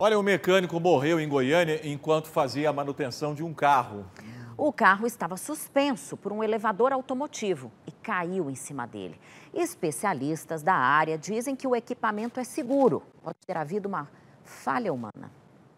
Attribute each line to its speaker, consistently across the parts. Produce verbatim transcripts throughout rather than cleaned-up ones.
Speaker 1: Olha, um mecânico morreu em Goiânia enquanto fazia a manutenção de um carro.
Speaker 2: O carro estava suspenso por um elevador automotivo e caiu em cima dele. Especialistas da área dizem que o equipamento é seguro. Pode ter havido uma falha humana.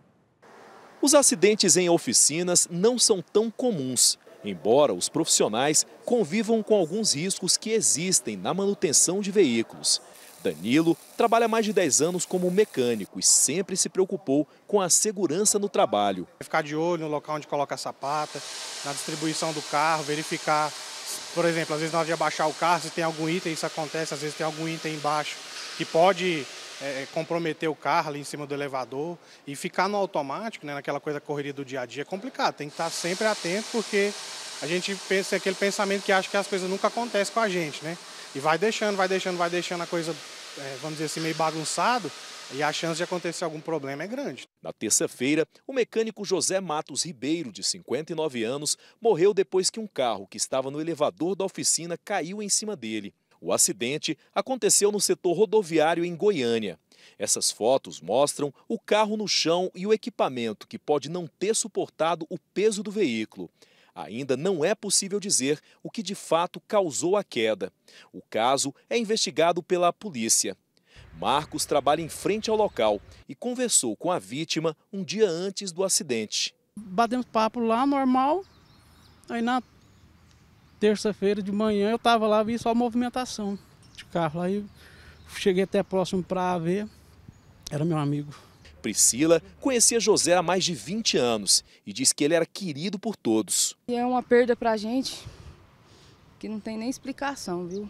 Speaker 3: Os acidentes em oficinas não são tão comuns, embora os profissionais convivam com alguns riscos que existem na manutenção de veículos. Danilo trabalha há mais de dez anos como mecânico e sempre se preocupou com a segurança no trabalho.
Speaker 4: Ficar de olho no local onde coloca a sapata, na distribuição do carro, verificar, por exemplo, às vezes na hora de abaixar o carro, se tem algum item, isso acontece, às vezes tem algum item embaixo que pode é, comprometer o carro ali em cima do elevador. E ficar no automático, né, naquela coisa correria do dia a dia, é complicado. Tem que estar sempre atento porque a gente pensa aquele pensamento que acha que as coisas nunca acontecem com a gente, né? E vai deixando, vai deixando, vai deixando a coisa, é, vamos dizer assim, meio bagunçado, e a chance de acontecer algum problema é grande.
Speaker 3: Na terça-feira, o mecânico José Matos Ribeiro, de cinquenta e nove anos, morreu depois que um carro que estava no elevador da oficina caiu em cima dele. O acidente aconteceu no setor rodoviário em Goiânia. Essas fotos mostram o carro no chão e o equipamento que pode não ter suportado o peso do veículo. Ainda não é possível dizer o que de fato causou a queda. O caso é investigado pela polícia. Marcos trabalha em frente ao local e conversou com a vítima um dia antes do acidente.
Speaker 5: Batemos papo lá, normal. Aí na terça-feira de manhã eu estava lá, vi só a movimentação de carro. Aí cheguei até próximo para ver, era meu amigo.
Speaker 3: Priscila conhecia José há mais de vinte anos e diz que ele era querido por todos.
Speaker 6: É uma perda pra gente que não tem nem explicação, viu?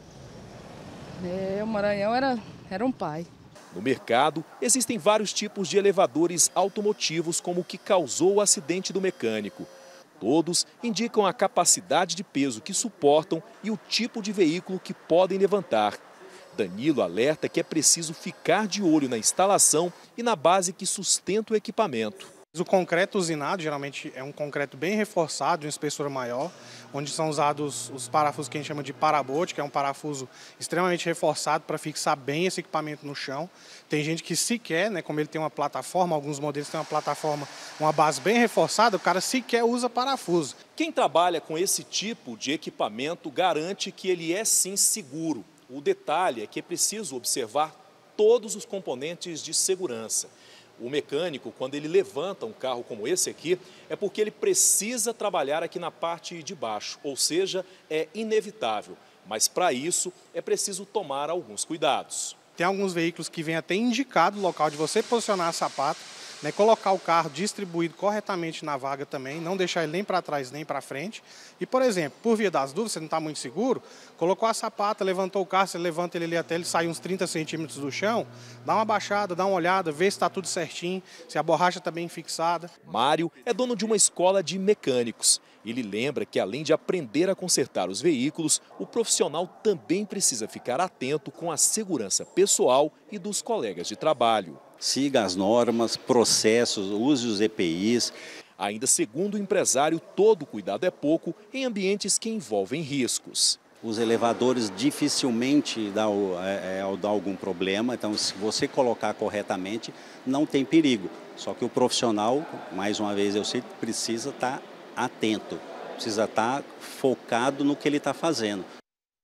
Speaker 6: É, o Maranhão era, era um pai.
Speaker 3: No mercado, existem vários tipos de elevadores automotivos como o que causou o acidente do mecânico. Todos indicam a capacidade de peso que suportam e o tipo de veículo que podem levantar. Danilo alerta que é preciso ficar de olho na instalação e na base que sustenta o equipamento.
Speaker 4: O concreto usinado geralmente é um concreto bem reforçado, de uma espessura maior, onde são usados os parafusos que a gente chama de parabote, que é um parafuso extremamente reforçado para fixar bem esse equipamento no chão. Tem gente que sequer, né, como ele tem uma plataforma, alguns modelos têm uma plataforma, uma base bem reforçada, o cara sequer usa parafuso.
Speaker 3: Quem trabalha com esse tipo de equipamento garante que ele é sim seguro. O detalhe é que é preciso observar todos os componentes de segurança. O mecânico, quando ele levanta um carro como esse aqui, é porque ele precisa trabalhar aqui na parte de baixo, ou seja, é inevitável. Mas para isso é preciso tomar alguns cuidados.
Speaker 4: Tem alguns veículos que vêm até indicado o local de você posicionar a sapata, né, colocar o carro distribuído corretamente na vaga também, não deixar ele nem para trás nem para frente. E, por exemplo, por via das dúvidas, você não está muito seguro, colocou a sapata, levantou o carro, você levanta ele ali até ele sair uns trinta centímetros do chão, dá uma baixada, dá uma olhada, vê se está tudo certinho, se a borracha está bem fixada.
Speaker 3: Mário é dono de uma escola de mecânicos. Ele lembra que, além de aprender a consertar os veículos, o profissional também precisa ficar atento com a segurança pessoal e dos colegas de trabalho.
Speaker 7: Siga as normas, processos, use os E P Is.
Speaker 3: Ainda segundo o empresário, todo cuidado é pouco em ambientes que envolvem riscos.
Speaker 7: Os elevadores dificilmente dão, é, é, dão algum problema, então se você colocar corretamente, não tem perigo. Só que o profissional, mais uma vez eu sei, precisa estar atento, precisa estar focado no que ele está fazendo.